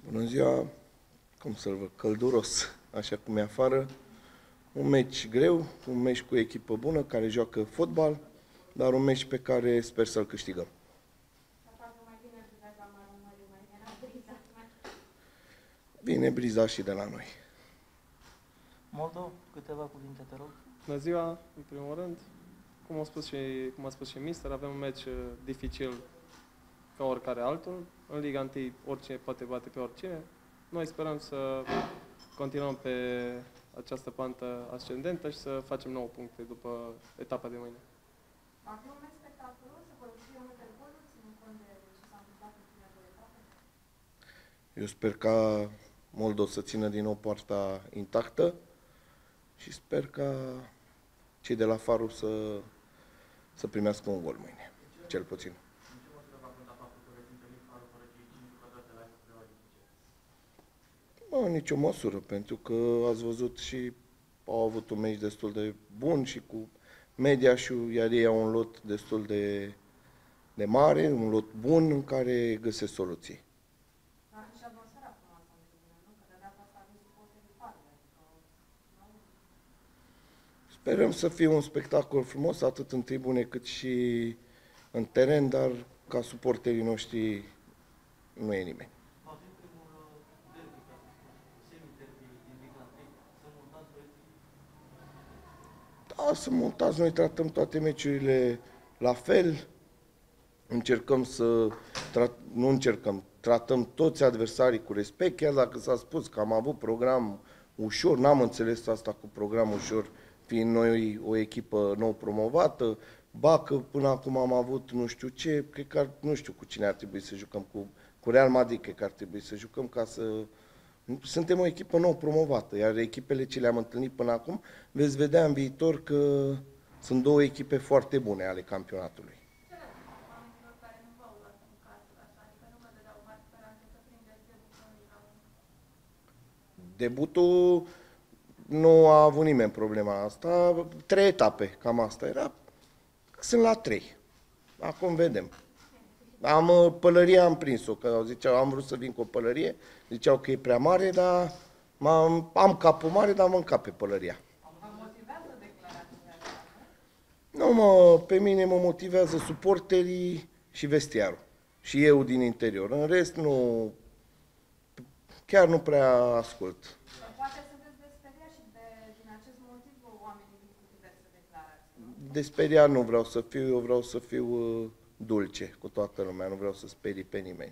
Bună ziua, cum să-l văd, călduros, așa cum e afară. Un meci greu, un meci cu o echipă bună, care joacă fotbal, dar un meci pe care sper să-l câștigăm. Vine briza și de la noi. Moldo, câteva cuvinte, te rog. Bună ziua, în primul rând. Cum a spus și Mister, avem un meci dificil ca oricare altul. În Liga 1 oricine poate bate pe oricine. Noi sperăm să continuăm pe această pantă ascendentă și să facem 9 puncte după etapa de mâine. Va fi un meci spectaculos, să vor fi multe goluri, ținând cont de ce s-a întâmplat în primele două etape? Eu sper ca Moldo să țină din nou poarta intactă și sper ca cei de la Faru să primească un gol mâine, cel puțin. În nicio măsură, pentru că ați văzut și au avut un meci destul de bun și cu Mediașul, iar ei au un lot destul de mare, un lot bun în care găsesc soluții. Dar și atmosfera frumoasă în tribună, nu? Că de data asta avem suporterii Farului, adică, nu? Sperăm să fie un spectacol frumos, atât în tribune cât și în teren, dar ca suporterii noștri nu e nimeni. Va fi primul derby, ca să spun, semi-derby din Liga 1. Sunt montați băieții? Da, sunt montați, noi tratăm toate meciurile la fel, tratăm toți adversarii cu respect, chiar dacă s-a spus că am avut program ușor, n-am înțeles asta cu program ușor, fiind noi o echipă nou promovată, ba că până acum am avut nu știu ce, cred că nu știu cu cine ar trebui să jucăm, cu Real Madrid cred că ar trebui să jucăm ca să... Suntem o echipă nou promovată, iar echipele ce le-am întâlnit până acum, veți vedea în viitor că sunt două echipe foarte bune ale campionatului. Ce le zic oamenilor care nu v-au luat în casă, așa, adică nu vă dădeau mari speranțe să prindeți debutul în Liga 1? Debutul nu a avut nimeni problema asta, 3 etape, cam asta era. Sunt la 3. Acum vedem. Pălăria am prins-o, că ziceau, am vrut să vin cu o pălărie, ziceau că e prea mare, dar am capul mare, dar mă încap pe pălăria. Vă motivează declarațiile astea, nu? Pe mine mă motivează suporterii și vestiarul. Și eu din interior. În rest, chiar nu prea ascult. Dar poate sunteți desperiați și din acest motiv oamenii vin cu diverse declarații, nu? Desperiat nu vreau să fiu, eu vreau să fiu dulce cu toată lumea, nu vreau să sperii pe nimeni.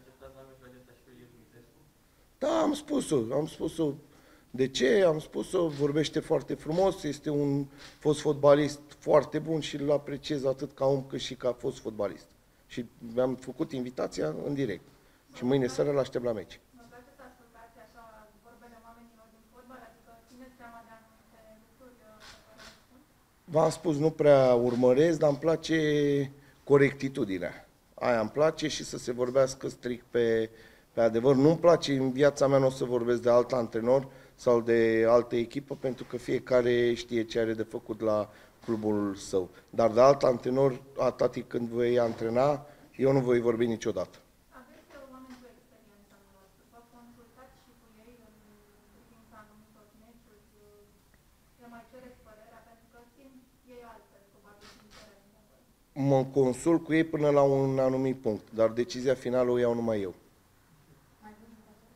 Da, am spus-o. De ce? Am spus-o, vorbește foarte frumos, este un fost fotbalist foarte bun și îl apreciez atât ca om cât și ca fost fotbalist. Și mi-am făcut invitația în direct. Și mâine seara l-aștept la meci. Vă place să ascultați așa vorbele oamenilor din fotbal, adică țineți seama de anumite lucruri pe care le spun? V-am spus, nu prea urmăresc, dar îmi place corectitudinea. Aia îmi place și să se vorbească strict pe adevăr. Nu-mi place în viața mea, nu o să vorbesc de alt antrenor sau de altă echipă, pentru că fiecare știe ce are de făcut la clubul său. Dar de alt antrenor, atâta timp când voi antrena, eu nu voi vorbi niciodată. Aveți oameni cu experiență în lot. Vă consultați și cu ei în privința anumitor meciuri? Le mai cereți părerea? Pentru că simt ei altfel, probabil, din teren de acolo. Mă consult cu ei până la un anumit punct, dar decizia finală o iau numai eu. Mai bun jucători?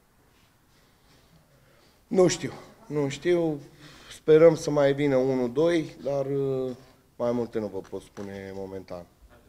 Nu știu, sperăm să mai vină 1-2, dar mai multe nu vă pot spune momentan.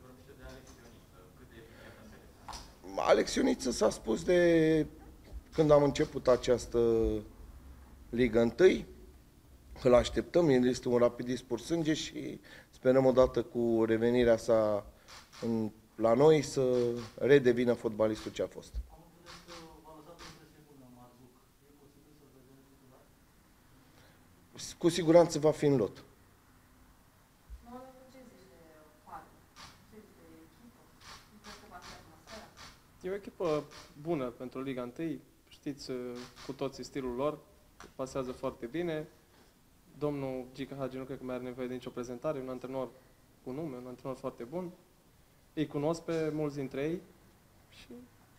Alex Ioniță s-a spus de când am început această Liga 1, că l-așteptăm, el este un rapidist pur sânge și sperăm odată cu revenirea sa la noi să redevină fotbalistul ce a fost. Am înțeles că v-a lăsat o impresie bună Marzuc. E posibil să-l vedem titular? Cu siguranță va fi în lot. Mă ce zici de Farul? Ce zici de echipă? Nu cred că va fi atmosfera? E o echipă bună pentru Liga 1. Știți cu toții stilul lor, pasează foarte bine. Domnul Gica Hagi nu cred că mai are nevoie de nicio prezentare, un antrenor cu nume, un antrenor foarte bun. Îi cunosc pe mulți dintre ei și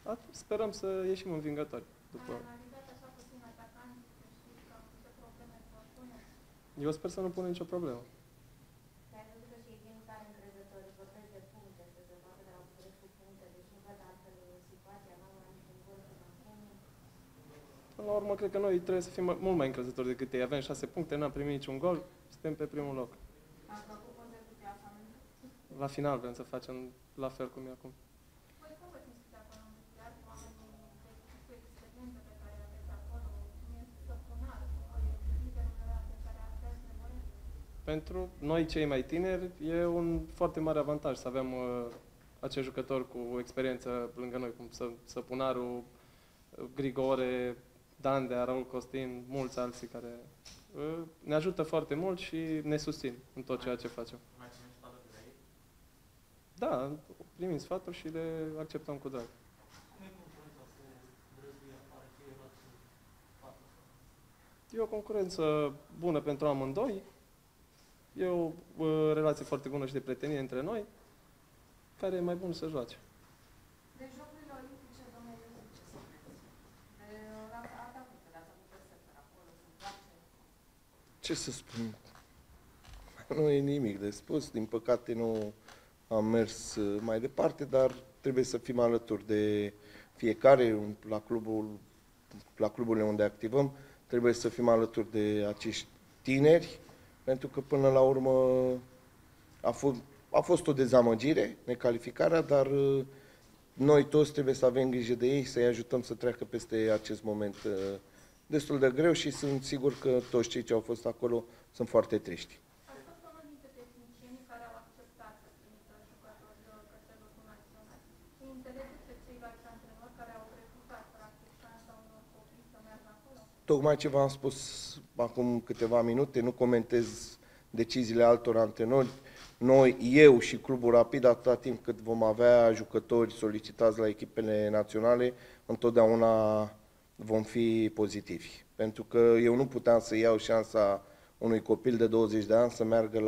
Sperăm să ieșim învingători. După... Ai analizat așa puțin atacanți, să știi cam ce probleme vă puneți? Eu sper să nu punem nicio problemă. Ai văzut că și ei vin tare încrezători, vorbesc de puncte, să se poată de la București cu puncte, deci nu văd altfel situația, n-au mai niciun gol până acum. Până la urmă, cred că noi trebuie să fim mult mai încrezători decât ei. Avem 6 puncte, n-am primit niciun gol, suntem pe primul loc. Ați făcut poze cu clasamentul? La final vrem să facem la fel cum e acum. Voi cum vă simțiți acolo în vestiar, cu oamenii cu experiență pe care aveți acolo? Cum este Săpunar? Voi liderul ăla de care aveți nevoie? Pentru noi, cei mai tineri, e un foarte mare avantaj să avem acești jucători cu experiență lângă noi, cum Săpunaru, Grigore, Dandea, Raul Costin, mulți alții care ne ajută foarte mult și ne susțin în tot ceea ce facem. Mai ținem sfaturi de ei? Da, primim sfaturi și le acceptăm cu drag. Cum e concurența se drăzui afară că e luat față? E o concurență bună pentru amândoi. E o relație foarte bună și de prietenie între noi, care e mai bun să joace. De Jocurile Olimpice, domnule Iosif, ce să spuneți? De alte avute, le-ați avut pe sefer acolo, sunt place. Ce să spun? Nu e nimic de spus. Din păcate nu am mers mai departe, dar trebuie să fim alături de fiecare la cluburile unde activăm. Trebuie să fim alături de acești tineri, pentru că până la urmă a fost o dezamăgire, necalificarea, dar noi toți trebuie să avem grijă de ei, să-i ajutăm să treacă peste acest moment destul de greu și sunt sigur că toți cei ce au fost acolo sunt foarte triști. Ați fost unul dintre tehnicienii care au acceptat să trimită jucători către locul național. Îi înțelegeți pe ceilalți antrenori care au refuzat, practic, șansa unor copii să meargă acolo? Tocmai ce v-am spus acum câteva minute, nu comentez deciziile altor antrenori. Noi, eu și Clubul Rapid, atâta timp cât vom avea jucători solicitați la echipele naționale, întotdeauna vom fi pozitivi. Pentru că eu nu puteam să iau șansa unui copil de 20 de ani să meargă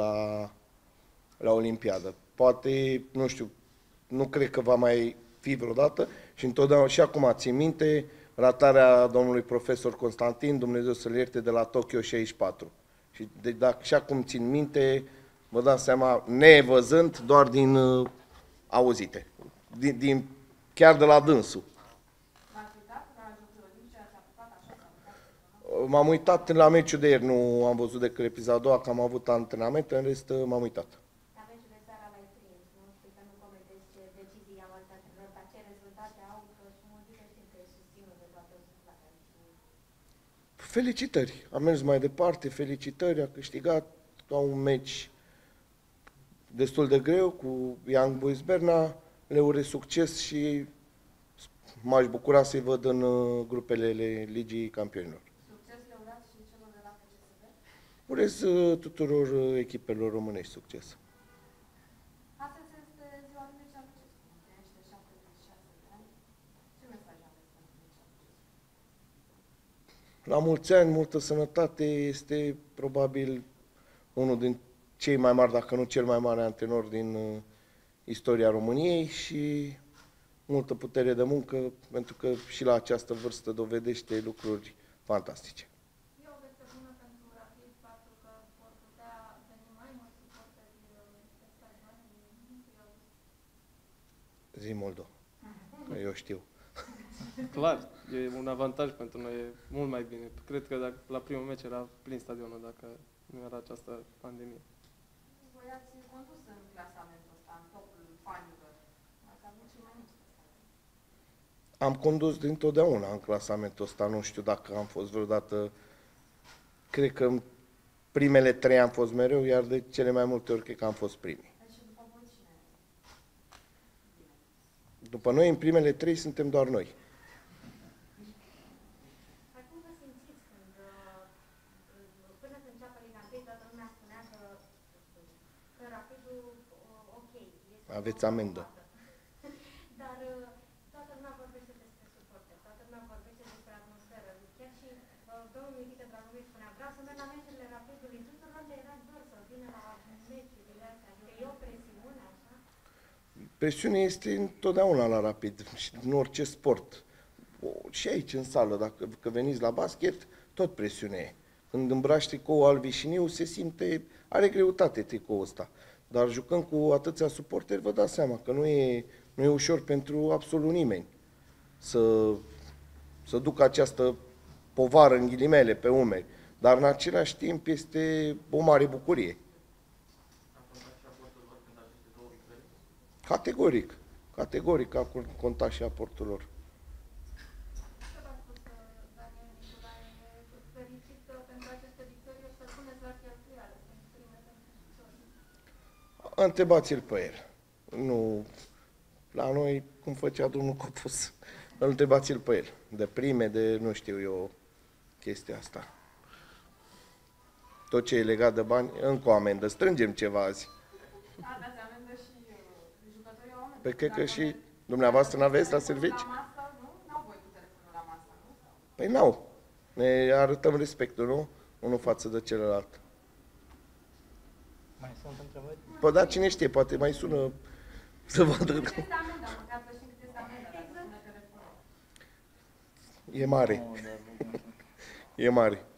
la Olimpiadă. Poate, nu știu, nu cred că va mai fi vreodată și întotdeauna, și acum țin minte, ratarea domnului profesor Constantin, Dumnezeu să-l ierte, de la Tokyo 64. Și dacă și acum țin minte, vă dați seama, nevăzând, doar din auzite, chiar de la dânsul. V-ați uitat la Jocurile Olimpice, ați apucat așa să uitați? M-am uitat la meciul de ieri, nu am văzut decât epizoda a doua, că am avut antrenament, în rest m-am uitat. La meciul de seara l-ai prins, nu știu că nu comentezi ce decizii au alți antrenori, dar ce rezultate au, că și mulțumesc știm că e susținut de toată societatea. Felicitări, a mers mai departe, felicitări, a câștigat la un meci destul de greu cu Young Boys Berna, le urez succes și m-aș bucura să-i văd în grupele Ligii Campionilor. Succes le urați și celor de la FCSB? Urez tuturor echipelor românești succes. Astăzi este ziua lui Mircea Lucescu, împlinește 76 de ani. Ce mesaj aveți pentru Mircea Lucescu? La mulți ani, multă sănătate, este probabil unul din cei mai mari, dacă nu cel mai mare antrenor din istoria României și multă putere de muncă, pentru că și la această vârstă dovedește lucruri fantastice. E o veste bună pentru Rapid faptul că vor putea veni mai mulți suporteri pe stadion în 1 august. Zi, Moldo, că eu știu. Clar, e un avantaj pentru noi, e mult mai bine. Cred că la primul meci era plin stadionul dacă nu era această pandemie. Voi ați condus în clasamentul ăsta, în topul fanilor. Ați avut și mai mulți pe stadion. Am condus dintotdeauna în clasamentul ăsta, nu știu dacă am fost vreodată, cred că în primele 3 am fost mereu, iar de cele mai multe ori cred că am fost primii. Deci și după voi cine? Bine. După noi, în primele 3 suntem doar noi. Dar cum vă simțiți când, până să înceapă Liga 1, toată lumea spunea că Rapidul, ok, este Aveți amendă. dar toată lumea vorbește despre suporte, toată lumea vorbește despre atmosferă. Chiar și domnul Iubită Dragovici spunea, vreau să merg la meciurile Rapidului, tuturor le era dor să vină la meciurile astea. Adică e o presiune așa? Presiunea este întotdeauna la Rapid și în orice sport. Și aici în sală, dacă că veniți la basket, tot presiune e. Când îmbraci tricoul alb vișiniu, se simte, are greutate tricoul ăsta. Dar jucând cu atâția suporteri, vă dați seama că nu e ușor pentru absolut nimeni să ducă această povară, în ghilimele, pe umeri. Dar în același timp este o mare bucurie. Categoric. Categoric a contat și aportul lor. Ce v-a spus Daniel Nicolae? Fericit pentru aceste victorii, o să puneți la cheltuială pentru prime pentru victorii. Întrebați-l pe el. Nu, la noi, cum făcea domnul Copus, întrebați-l pe el. De prime, de nu știu eu, chestia asta. Tot ce e legat de bani, încă o amendă. Strângem ceva azi. Dați amendă și jucătorii au amendă. Pe cred că și dumneavoastră n-aveți la servici? La masă, nu? N-au voie cu telefonul la masă, nu? Păi n-au. Ne arătăm respectul, nu? Unul față de celălalt. Mai sunt întrebări? Păi da, cine știe, poate mai sună să vadă. Cât este amenda? Măcar să știm cât este amenda, dacă sună telefonul. E mare. Nu, dar- E mare.